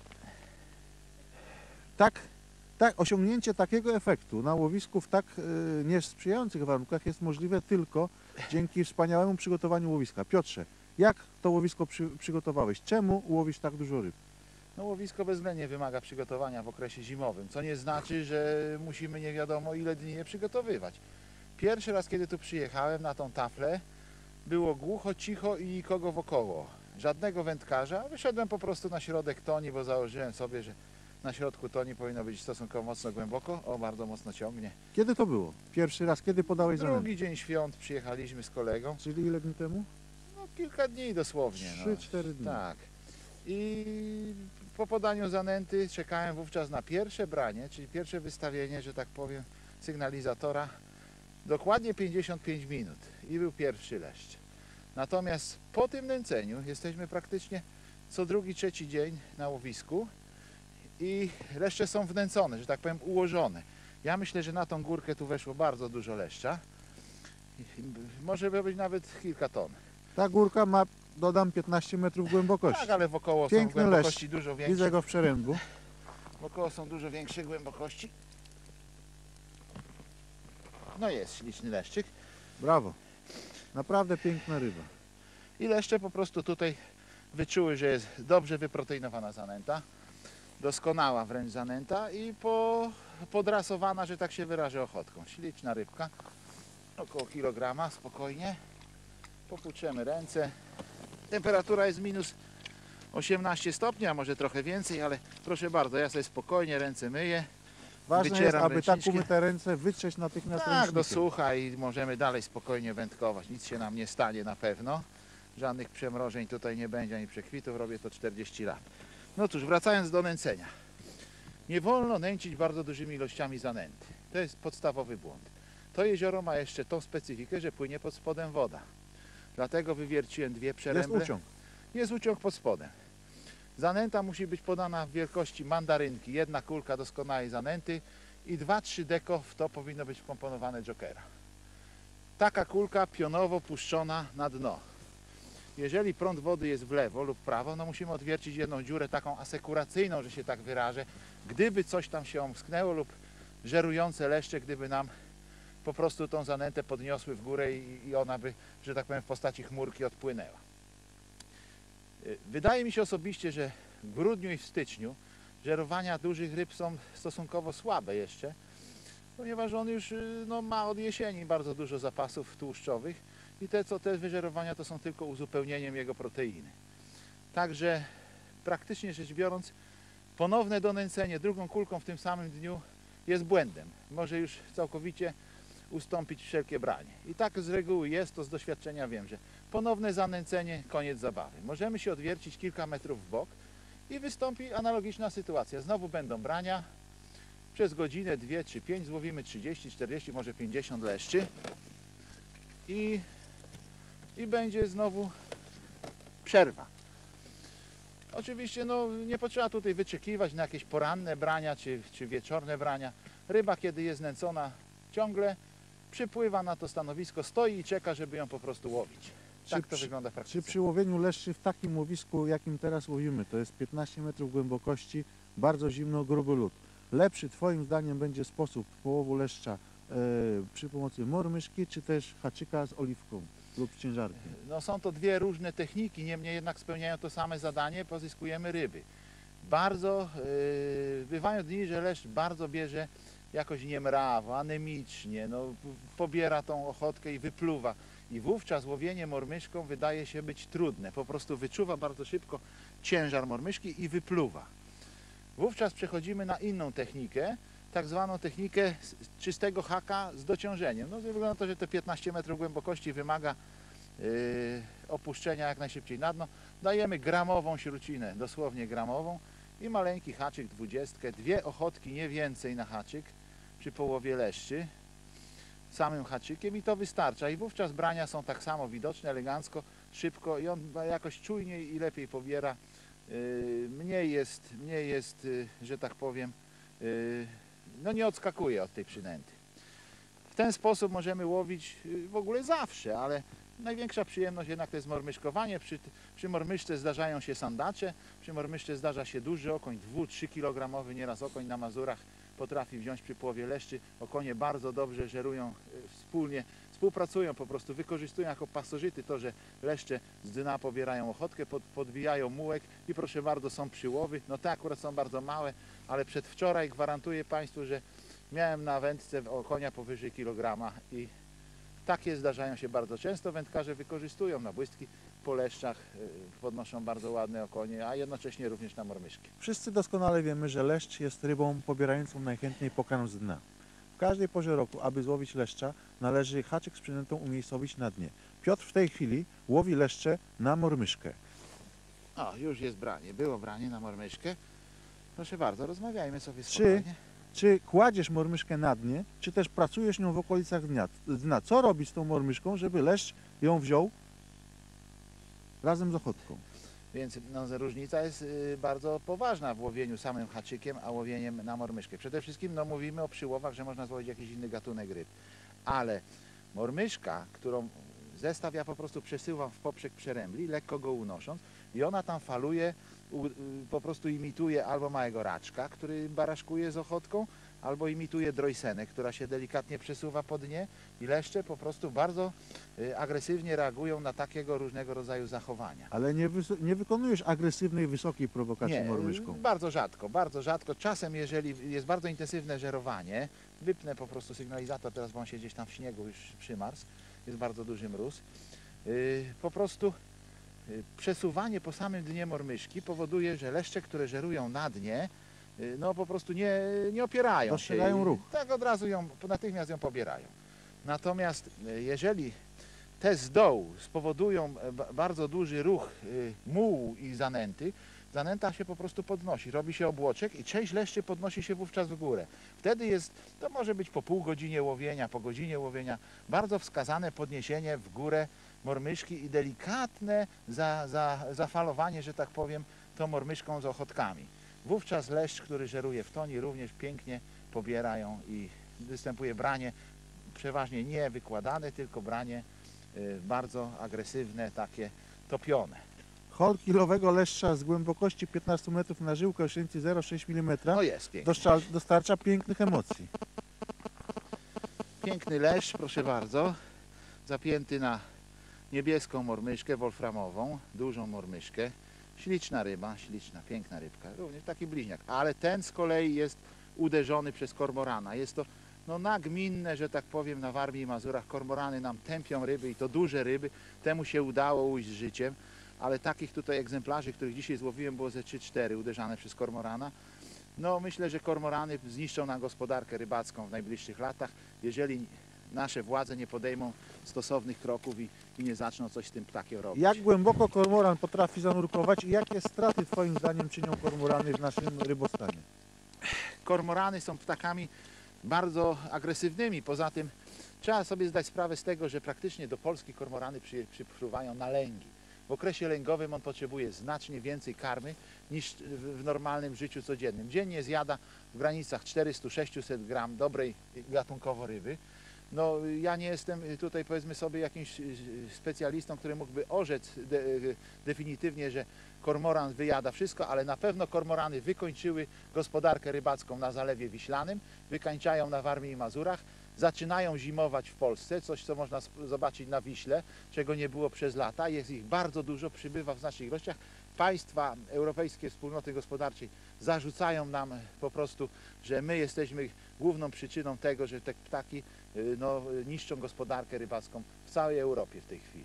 Tak, osiągnięcie takiego efektu na łowisku w tak niesprzyjających warunkach jest możliwe tylko dzięki wspaniałemu przygotowaniu łowiska. Piotrze, jak to łowisko przygotowałeś? Czemu łowisz tak dużo ryb? No łowisko bezwzględnie wymaga przygotowania w okresie zimowym, co nie znaczy, że musimy nie wiadomo ile dni je przygotowywać. Pierwszy raz, kiedy tu przyjechałem na tą taflę, było głucho, cicho i nikogo wokoło. Żadnego wędkarza. Wyszedłem po prostu na środek toni, bo założyłem sobie, że na środku toni powinno być stosunkowo mocno głęboko. O, bardzo mocno ciągnie. Kiedy to było? Pierwszy raz, kiedy podałeś zanętę? Drugi dzień świąt przyjechaliśmy z kolegą. Czyli ile dni temu? No, kilka dni dosłownie. 3-4 dni. Tak. I po podaniu zanęty czekałem wówczas na pierwsze branie, czyli pierwsze wystawienie, że tak powiem, sygnalizatora. Dokładnie 55 minut i był pierwszy leszcz. Natomiast po tym nęceniu jesteśmy praktycznie co drugi, trzeci dzień na łowisku i leszcze są wnęcone, że tak powiem, ułożone. Ja myślę, że na tą górkę tu weszło bardzo dużo leszcza. Może być nawet kilka ton. Ta górka ma, dodam, 15 metrów głębokości. Tak, ale wokoło są Piękny głębokości leszcz. dużo większe. Widzę go w przeręblu. Wokoło są dużo większe głębokości. No jest śliczny leszczyk. Brawo. Naprawdę piękna ryba. I leszcze po prostu tutaj wyczuły, że jest dobrze wyproteinowana zanęta. Doskonała wręcz zanęta i podrasowana, że tak się wyrażę, ochotką. Śliczna rybka. Około kilograma, spokojnie. Popłuczemy ręce. Temperatura jest minus 18 stopni, a może trochę więcej, ale proszę bardzo, ja sobie spokojnie ręce myję. Ważne jest, Wycieram aby tak ręczniczkiem. umyte ręce wytrzeć natychmiast Tak, do ręcznikiem. sucha i możemy dalej spokojnie wędkować. Nic się nam nie stanie na pewno. Żadnych przemrożeń tutaj nie będzie, ani przekwitów. Robię to 40 lat. No cóż, wracając do nęcenia. Nie wolno nęcić bardzo dużymi ilościami zanęty. To jest podstawowy błąd. To jezioro ma jeszcze tą specyfikę, że płynie pod spodem woda. Dlatego wywierciłem dwie Jest przeręble. uciąg. Jest uciąg pod spodem. Zanęta musi być podana w wielkości mandarynki. Jedna kulka doskonałej zanęty i 2-3 deko w to powinno być wkomponowane jokera. Taka kulka pionowo puszczona na dno. Jeżeli prąd wody jest w lewo lub prawo, no musimy odwiercić jedną dziurę taką asekuracyjną, że się tak wyrażę, gdyby coś tam się omsknęło lub żerujące leszcze, gdyby nam po prostu tą zanętę podniosły w górę i ona by, że tak powiem, w postaci chmurki odpłynęła. Wydaje mi się osobiście, że w grudniu i w styczniu żerowania dużych ryb są stosunkowo słabe jeszcze, ponieważ on już no, ma od jesieni bardzo dużo zapasów tłuszczowych i te wyżerowania to są tylko uzupełnieniem jego proteiny. Także praktycznie rzecz biorąc, ponowne donęcenie drugą kulką w tym samym dniu jest błędem. Może już całkowicie ustąpić wszelkie branie. I tak z reguły jest, to z doświadczenia wiem, że ponowne zanęcenie, koniec zabawy. Możemy się odwiercić kilka metrów w bok i wystąpi analogiczna sytuacja. Znowu będą brania. Przez godzinę, 2 czy 5 złowimy 30, 40, może 50 leszczy. I będzie znowu przerwa. Oczywiście no, nie potrzeba tutaj wyczekiwać na jakieś poranne brania czy wieczorne brania. Ryba, kiedy jest nęcona, ciągle przypływa na to stanowisko, stoi i czeka, żeby ją po prostu łowić. Tak to wygląda w Czy praktyce. przy łowieniu leszczy w takim łowisku, jakim teraz łowimy, to jest 15 metrów głębokości, bardzo zimno, gruby lód. Lepszy Twoim zdaniem będzie sposób połowu leszcza przy pomocy mormyszki, czy też haczyka z oliwką lub ciężarki? No, są to dwie różne techniki, niemniej jednak spełniają to same zadanie, pozyskujemy ryby. Bardzo, bywają dni, że leszcz bardzo bierze jakoś niemrawo, anemicznie, no, pobiera tą ochotkę i wypluwa. I wówczas łowienie mormyszką wydaje się być trudne. Po prostu wyczuwa bardzo szybko ciężar mormyszki i wypluwa. Wówczas przechodzimy na inną technikę, tak zwaną technikę czystego haka z dociążeniem. No, wygląda na to, że te 15 metrów głębokości wymaga opuszczenia jak najszybciej na dno. Dajemy gramową śrucinę, dosłownie gramową i maleńki haczyk 20, dwie ochotki, nie więcej na haczyk przy połowie leszczy, samym haczykiem i to wystarcza. I wówczas brania są tak samo widoczne, elegancko, szybko i on jakoś czujniej i lepiej pobiera. Mniej jest, że tak powiem, no nie odskakuje od tej przynęty. W ten sposób możemy łowić w ogóle zawsze, ale największa przyjemność jednak to jest mormyszkowanie. Przy mormyszce zdarzają się sandacze, przy mormyszce zdarza się duży okoń, 2-3 kg, nieraz okoń na Mazurach potrafi wziąć przy połowie leszczy. Okonie bardzo dobrze żerują wspólnie, współpracują, po prostu wykorzystują jako pasożyty to, że leszcze z dna pobierają ochotkę, podbijają mułek i proszę bardzo, są przyłowy. No te akurat są bardzo małe, ale przedwczoraj gwarantuję Państwu, że miałem na wędce okonia powyżej kilograma i takie zdarzają się bardzo często. Wędkarze wykorzystują na błystki po leszczach, podnoszą bardzo ładne okonie, a jednocześnie również na mormyszki. Wszyscy doskonale wiemy, że leszcz jest rybą pobierającą najchętniej pokarm z dna. W każdej porze roku, aby złowić leszcza, należy haczyk z przynętą umiejscowić na dnie. Piotr w tej chwili łowi leszcze na mormyszkę. O, już jest branie, było branie na mormyszkę. Proszę bardzo, rozmawiajmy sobie spokojnie. Czy kładziesz mormyszkę na dnie, czy też pracujesz nią w okolicach dna? Co robić z tą mormyszką, żeby leszcz ją wziął razem z ochotką? Więc no, różnica jest bardzo poważna w łowieniu samym haczykiem, a łowieniem na mormyszkę. Przede wszystkim no, mówimy o przyłowach, że można złowić jakiś inny gatunek ryb. Ale mormyszka, którą zestaw ja po prostu przesyłam w poprzek przerębli, lekko go unosząc i ona tam faluje, po prostu imituje albo małego raczka, który baraszkuje z ochotką, albo imituje drojsenę, która się delikatnie przesuwa po dnie i leszcze po prostu bardzo agresywnie reagują na takiego różnego rodzaju zachowania. Ale nie wykonujesz agresywnej, wysokiej prowokacji Nie, mormyszką. bardzo rzadko, bardzo rzadko. Czasem, jeżeli jest bardzo intensywne żerowanie, wypnę po prostu sygnalizator, teraz bo on się gdzieś tam w śniegu już przymarzł, jest bardzo duży mróz. Po prostu przesuwanie po samym dnie mormyszki powoduje, że leszcze, które żerują na dnie, no po prostu nie opierają się. Dostrzegają ruch. Tak od razu natychmiast ją pobierają. Natomiast jeżeli te z dołu spowodują bardzo duży ruch mułu i zanęty, zanęta się po prostu podnosi, robi się obłoczek i część leszczy podnosi się wówczas w górę. Wtedy to może być po pół godzinie łowienia, po godzinie łowienia, bardzo wskazane podniesienie w górę mormyszki i delikatne zafalowanie, że tak powiem, tą mormyszką z ochotkami. Wówczas leszcz, który żeruje w toni, również pięknie pobierają i występuje branie, przeważnie nie wykładane, tylko branie bardzo agresywne, takie topione. Hol kilowego leszcza z głębokości 15 metrów na żyłkę o średnicy 0,6 mm No jest pięknie. dostarcza pięknych emocji. Piękny leszcz, proszę bardzo, zapięty na niebieską mormyszkę wolframową, dużą mormyszkę. Śliczna ryba, śliczna, piękna rybka, również taki bliźniak, ale ten z kolei jest uderzony przez kormorana. Jest to no, nagminne, że tak powiem, na Warmii i Mazurach. Kormorany nam tępią ryby i to duże ryby, temu się udało ujść z życiem, ale takich tutaj egzemplarzy, których dzisiaj złowiłem, było ze 3-4 uderzane przez kormorana. No myślę, że kormorany zniszczą nam gospodarkę rybacką w najbliższych latach, jeżeli nasze władze nie podejmą stosownych kroków i nie zaczną coś z tym ptakiem robić. Jak głęboko kormoran potrafi zanurkować i jakie straty Twoim zdaniem czynią kormorany w naszym rybostanie? Kormorany są ptakami bardzo agresywnymi, poza tym trzeba sobie zdać sprawę z tego, że praktycznie do Polski kormorany przypływają na lęgi. w okresie lęgowym on potrzebuje znacznie więcej karmy niż w normalnym życiu codziennym. Dziennie zjada w granicach 400-600 gram dobrej gatunkowo ryby. No, ja nie jestem tutaj, powiedzmy sobie, jakimś specjalistą, który mógłby orzec definitywnie, że kormoran wyjada wszystko, ale na pewno kormorany wykończyły gospodarkę rybacką na Zalewie Wiślanym, wykańczają na Warmii i Mazurach, zaczynają zimować w Polsce, coś co można zobaczyć na Wiśle, czego nie było przez lata. Jest ich bardzo dużo, przybywa w znacznych ilościach. Państwa europejskie wspólnoty gospodarczej zarzucają nam po prostu, że my jesteśmy główną przyczyną tego, że te ptaki niszczą gospodarkę rybacką w całej Europie w tej chwili.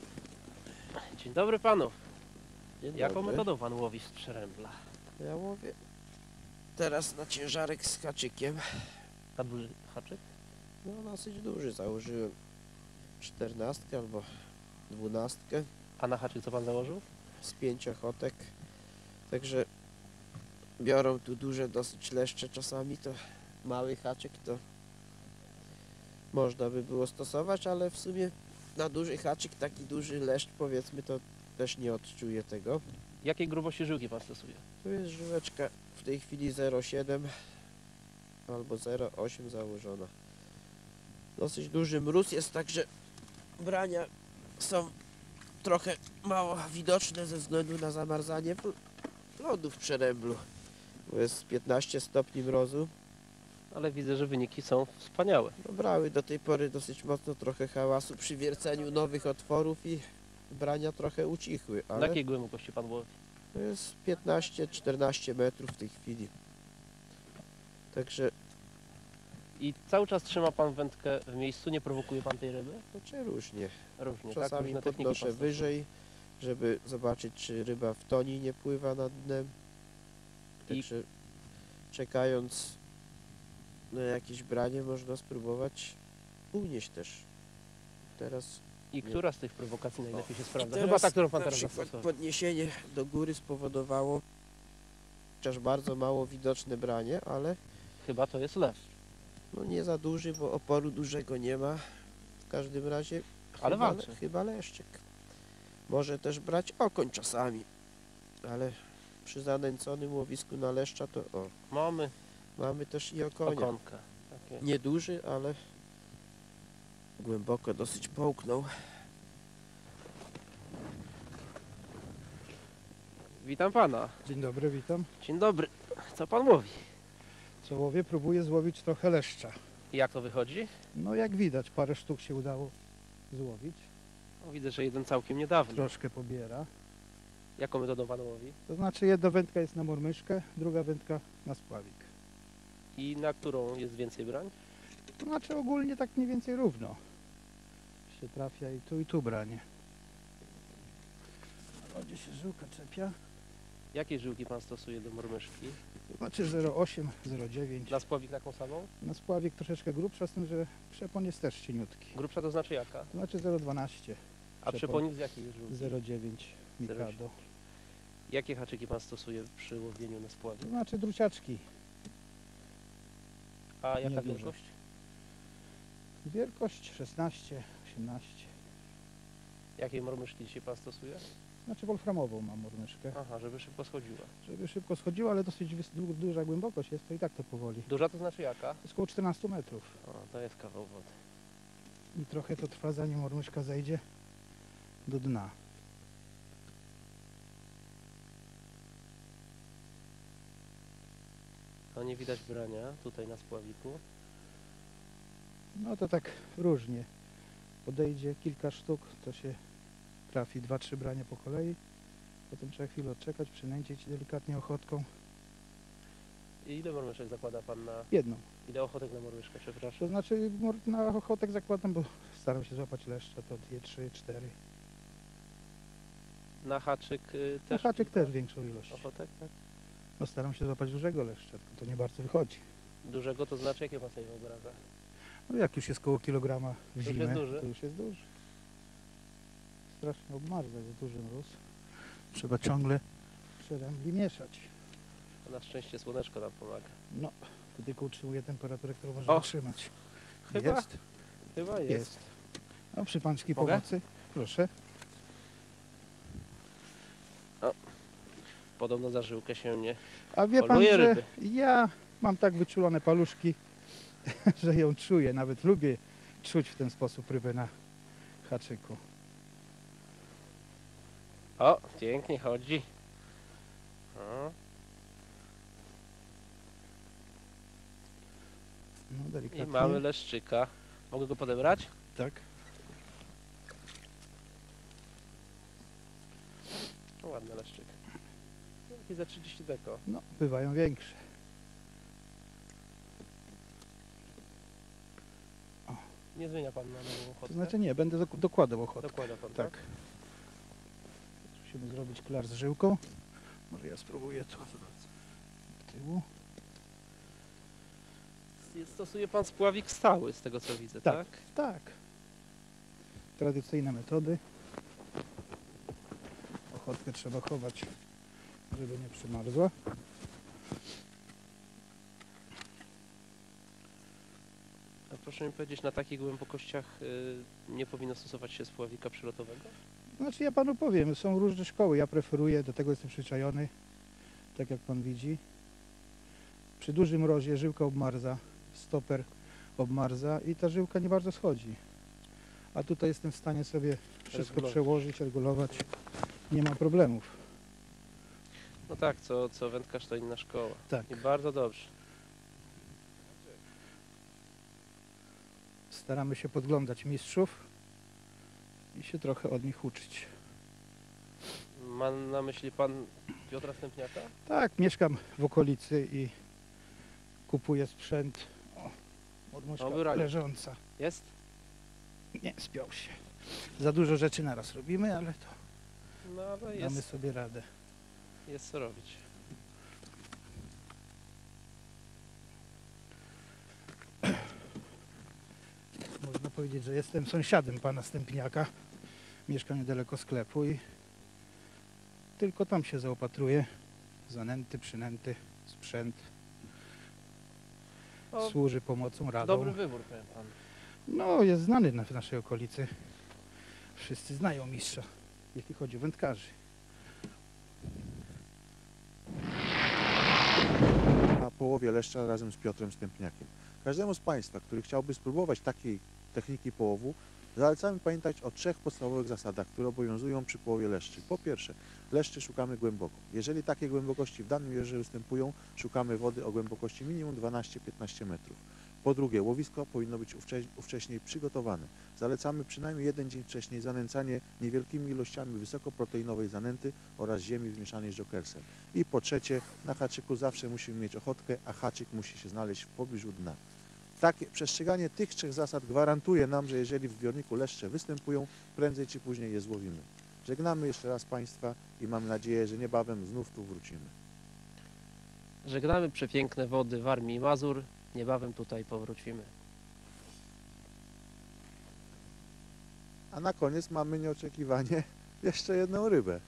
Dzień dobry panu. Dzień Jaką dobry. metodą pan łowi z przerębla? Ja łowię teraz na ciężarek z haczykiem. Na duży haczyk? No dosyć duży, założyłem 14 albo 12 A na haczyk co pan założył? z 5 ochotek. Także biorą tu duże dosyć leszcze czasami, to mały haczyk to można by było stosować, ale w sumie na duży haczyk taki duży leszcz powiedzmy to też nie odczuje tego. Jakiej grubości żyłki pan stosuje? Tu jest żyłeczka w tej chwili 0,7 albo 0,8 założona. Dosyć duży mróz jest, także brania są trochę mało widoczne ze względu na zamarzanie lodu w przeręblu. Bo jest 15 stopni mrozu. Ale widzę, że wyniki są wspaniałe. No, brały do tej pory dosyć mocno trochę hałasu przy wierceniu nowych otworów i brania trochę ucichły, Na ale jakiej głębokości pan łowi? to jest 15-14 metrów w tej chwili. Także I cały czas trzyma pan wędkę w miejscu, nie prowokuje pan tej ryby? znaczy różnie. Różnie, tak? Czasami Różne techniki podnoszę pan stosuje. wyżej, żeby zobaczyć, czy ryba w toni nie pływa nad dnem. I- Także czekając na jakieś branie można spróbować unieść też. Teraz I która z tych prowokacji najlepiej się sprawdza? teraz Chyba ta, którą pan na teraz przykład zastosował. podniesienie do góry spowodowało chociaż bardzo mało widoczne branie, ale Chyba to jest lew. no nie za duży, bo oporu dużego nie ma. W każdym razie Ale chyba, walczy. chyba leszczyk. Może też brać okoń czasami, ale przy zanęconym łowisku na leszcza to mamy też i okonia. Okonka. Takie. Nieduży, ale głęboko dosyć połknął. Witam pana. Dzień dobry, witam. Dzień dobry. Co pan łowi? Co łowię? Próbuję złowić trochę leszcza. I jak to wychodzi? No jak widać, parę sztuk się udało złowić. O, widzę, że jeden całkiem niedawno. Troszkę pobiera. Jaką metodą pan łowi? To znaczy jedna wędka jest na mormyszkę, druga wędka na spławik. I na którą jest więcej brań? To znaczy ogólnie tak mniej więcej równo. Się trafia i tu branie. O, gdzie się żyłka czepia. Jakie żyłki pan stosuje do mormyszki? To znaczy 0,8, 0,9. Na spławik taką samą? Na spławik troszeczkę grubsza, z tym, że przepon jest też cieniutki. Grubsza to znaczy jaka? To znaczy 0,12, A przeponik z jakiej żyłki? 0,9 Mikado. Jakie haczyki pan stosuje przy łowieniu na spławik? To znaczy druciaczki. A jaka Nieduże. wielkość? Wielkość 16, 18. Jakiej mormyszki dzisiaj pan stosuje? Znaczy wolframową mam mormyszkę, Aha, żeby szybko schodziła. żeby szybko schodziła, ale dosyć duża głębokość jest, to i tak to powoli. Duża to znaczy jaka? To jest około 14 metrów O, to jest kawał wody. i trochę to trwa zanim mormyszka zejdzie do dna. To nie widać brania tutaj na spławiku. No to tak różnie. Podejdzie kilka sztuk, to się trafi 2-3 brania po kolei. Potem trzeba chwilę odczekać, przynęcić delikatnie ochotką. I ile mormyszek zakłada pan na... Jedną. Ile ochotek na mormyszkę, przepraszam? To znaczy na ochotek zakładam, bo staram się złapać leszcza, to 2, 3, 4. Na haczyk Na też? haczyk też większą ilość. Ochotek, tak? No staram się złapać dużego leszcza, tylko to nie bardzo wychodzi. Dużego to znaczy jakie pan sobie wyobraża? No jak już jest koło kilograma w To już zimę, jest duży? to już jest duży. Strasznie obmarza, jest duży mróz. Trzeba ciągle przerębli mieszać. Na szczęście słoneczko nam pomaga. No, to tylko utrzymuje temperaturę, którą można O! utrzymać. Chyba Jest? Chyba jest. Jest. No przy pańskiej Mogę? pomocy, proszę. Podobno za żyłkę się nie A wie pan, poluje że ryby. ja mam tak wyczulone paluszki, że ją czuję. Nawet lubię czuć w ten sposób rybę na haczyku. O, pięknie chodzi. O, No, i delikatnie. mamy leszczyka. Mogę go podebrać? Tak. O, ładny leszczyk. Taki za 30 deko. No, bywają większe. Nie zmienia pan na nową ochotę? To znaczy nie, będę dokładał ochotę. Dokłada pan, Tak. Musimy zrobić klar z żyłką. Może ja spróbuję to z tyłu. Stosuje pan spławik stały, z tego co widzę, Tak. tak? Tak. Tradycyjne metody. Ochotkę trzeba chować, żeby nie przymarzła. A proszę mi powiedzieć, na takich głębokościach nie powinno stosować się spławika przylotowego? Znaczy ja panu powiem, są różne szkoły. Ja preferuję, do tego jestem przyzwyczajony, tak jak pan widzi. Przy dużym mrozie żyłka obmarza, stoper obmarza i ta żyłka nie bardzo schodzi. A tutaj jestem w stanie sobie wszystko Regulować. przełożyć, regulować. Nie ma problemów. No tak, co wędkarz to inna szkoła. Tak. I bardzo dobrze. Staramy się podglądać mistrzów i się trochę od nich uczyć. Ma na myśli pan Piotra Stępniaka? Tak, mieszkam w okolicy i kupuję sprzęt. O, odmóżka O, wyranie. leżąca. Jest? Nie, spiął się. Za dużo rzeczy naraz robimy, ale to No ale damy jest, sobie radę. jest co robić. Można powiedzieć, że jestem sąsiadem pana Stępniaka. Mieszkam niedaleko sklepu i tylko tam się zaopatruję. Zanęty, przynęty, sprzęt. O, Służy pomocą, radą. dobry wybór, powiem pan. No, jest znany w naszej okolicy. Wszyscy znają mistrza, jeśli chodzi o wędkarzy. Na połowie leszcza razem z Piotrem Stępniakiem. Każdemu z Państwa, który chciałby spróbować takiej techniki połowu, zalecamy pamiętać o 3 podstawowych zasadach, które obowiązują przy połowie leszczy. Po pierwsze, leszczy szukamy głęboko. Jeżeli takie głębokości w danym jeziorze występują, szukamy wody o głębokości minimum 12-15 metrów. Po drugie, łowisko powinno być ówcześniej przygotowane. Zalecamy przynajmniej 1 dzień wcześniej zanęcanie niewielkimi ilościami wysokoproteinowej zanęty oraz ziemi zmieszanej z jokersem. I po trzecie, na haczyku zawsze musimy mieć ochotkę, a haczyk musi się znaleźć w pobliżu dna. Takie przestrzeganie tych 3 zasad gwarantuje nam, że jeżeli w zbiorniku leszcze występują, prędzej czy później je złowimy. Żegnamy jeszcze raz Państwa i mam nadzieję, że niebawem znów tu wrócimy. Żegnamy przepiękne wody Warmii i Mazur. Niebawem tutaj powrócimy. A na koniec mamy nieoczekiwanie jeszcze jedną rybę.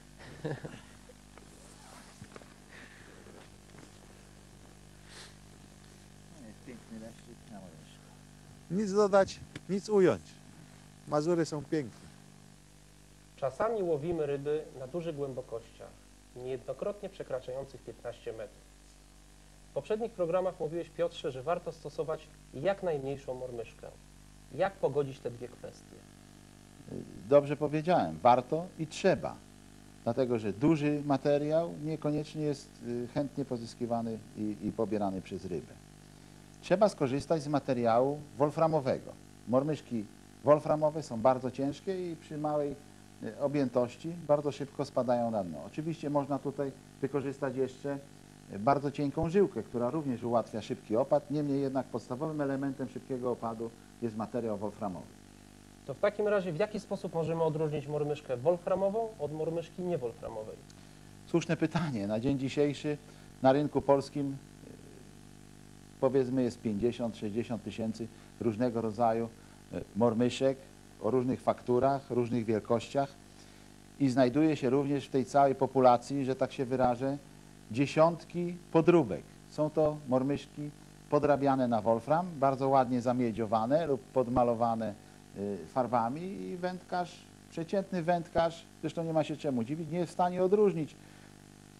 Jest piękny leszczyk na łyżkę. Nic dodać, nic ująć. Mazury są piękne. Czasami łowimy ryby na dużych głębokościach, niejednokrotnie przekraczających 15 metrów. W poprzednich programach mówiłeś, Piotrze, że warto stosować jak najmniejszą mormyszkę. Jak pogodzić te dwie kwestie? Dobrze powiedziałem, warto i trzeba. Dlatego, że duży materiał niekoniecznie jest chętnie pozyskiwany i pobierany przez rybę. Trzeba skorzystać z materiału wolframowego. Mormyszki wolframowe są bardzo ciężkie i przy małej objętości bardzo szybko spadają na dno. Oczywiście można tutaj wykorzystać jeszcze bardzo cienką żyłkę, która również ułatwia szybki opad. Niemniej jednak podstawowym elementem szybkiego opadu jest materiał wolframowy. To w takim razie w jaki sposób możemy odróżnić mormyszkę wolframową od mormyszki niewolframowej? Słuszne pytanie. Na dzień dzisiejszy na rynku polskim powiedzmy jest 50-60 tysięcy różnego rodzaju mormyszek o różnych fakturach, różnych wielkościach i znajduje się również w tej całej populacji, że tak się wyrażę, dziesiątki podróbek. Są to mormyszki podrabiane na wolfram, bardzo ładnie zamiedziowane lub podmalowane farbami i wędkarz, przeciętny wędkarz, zresztą nie ma się czemu dziwić, nie jest w stanie odróżnić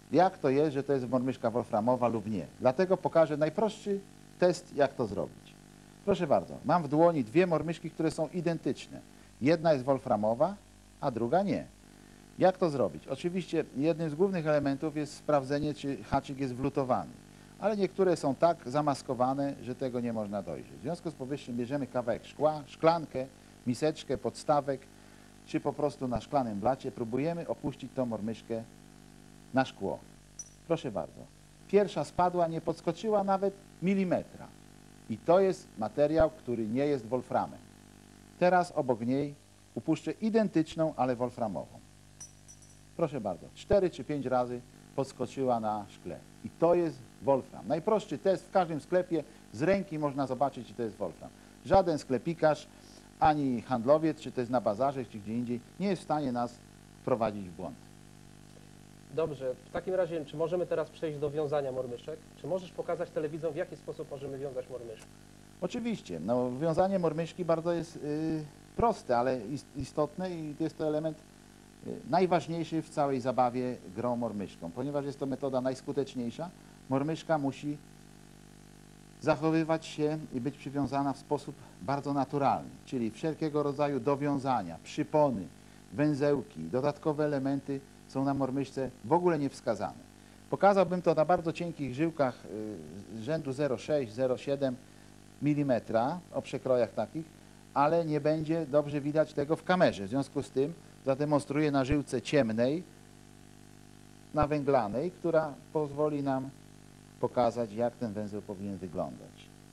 jak to jest, że to jest mormyszka wolframowa lub nie. Dlatego pokażę najprostszy test, jak to zrobić. Proszę bardzo, mam w dłoni dwie mormyszki, które są identyczne. Jedna jest wolframowa, a druga nie. Jak to zrobić? Oczywiście jednym z głównych elementów jest sprawdzenie, czy haczyk jest wlutowany. Ale niektóre są tak zamaskowane, że tego nie można dojrzeć. W związku z powyższym bierzemy kawałek szkła, szklankę, miseczkę, podstawek, czy po prostu na szklanym blacie próbujemy opuścić tą mormyszkę na szkło. Proszę bardzo. Pierwsza spadła, nie podskoczyła nawet milimetra. I to jest materiał, który nie jest wolframem. Teraz obok niej upuszczę identyczną, ale wolframową. Proszę bardzo, 4 czy 5 razy podskoczyła na szkle. I to jest wolfram. Najprostszy test w każdym sklepie, z ręki można zobaczyć, czy to jest wolfram. Żaden sklepikarz, ani handlowiec, czy to jest na bazarze, czy gdzie indziej, nie jest w stanie nas wprowadzić w błąd. Dobrze, w takim razie, czy możemy teraz przejść do wiązania mormyszek? Czy możesz pokazać telewidzom, w jaki sposób możemy wiązać mormyszkę? Oczywiście, no, wiązanie mormyszki bardzo jest proste, ale istotne i jest to element najważniejszy w całej zabawie grą mormyszką. Ponieważ jest to metoda najskuteczniejsza, mormyszka musi zachowywać się i być przywiązana w sposób bardzo naturalny, czyli wszelkiego rodzaju dowiązania, przypony, węzełki, dodatkowe elementy są na mormyszce w ogóle niewskazane. Pokazałbym to na bardzo cienkich żyłkach rzędu 0,6-0,7 mm, o przekrojach takich, ale nie będzie dobrze widać tego w kamerze. W związku z tym zademonstruję na żyłce ciemnej, na węglanej, która pozwoli nam pokazać, jak ten węzeł powinien wyglądać.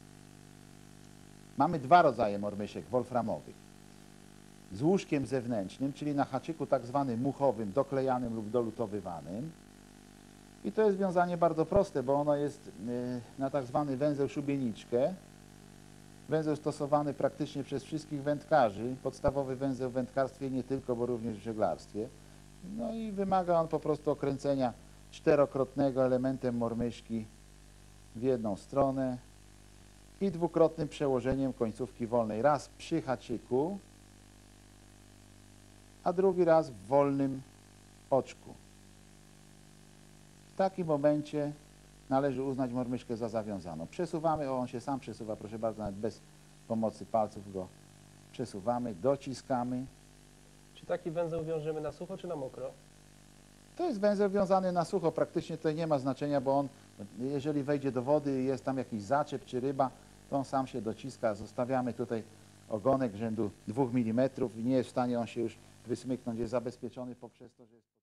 Mamy dwa rodzaje mormyszek wolframowych. Z łóżkiem zewnętrznym, czyli na haczyku tak zwanym muchowym, doklejanym lub dolutowywanym. I to jest wiązanie bardzo proste, bo ono jest na tak zwany węzeł szubieniczkę. Węzeł stosowany praktycznie przez wszystkich wędkarzy. Podstawowy węzeł w wędkarstwie, nie tylko, bo również w żeglarstwie. No i wymaga on po prostu okręcenia czterokrotnego elementem mormyszki w jedną stronę i dwukrotnym przełożeniem końcówki wolnej. Raz przy haczyku, a drugi raz w wolnym oczku. W takim momencie należy uznać mormyszkę za zawiązaną. Przesuwamy, on się sam przesuwa, proszę bardzo, nawet bez pomocy palców go przesuwamy, dociskamy. Czy taki węzeł wiążemy na sucho, czy na mokro? To jest węzeł wiązany na sucho, praktycznie tutaj nie ma znaczenia, bo on, jeżeli wejdzie do wody i jest tam jakiś zaczep czy ryba, to on sam się dociska. Zostawiamy tutaj ogonek rzędu 2 mm i nie jest w stanie on się już wysmyknąć, jest zabezpieczony poprzez to, że jest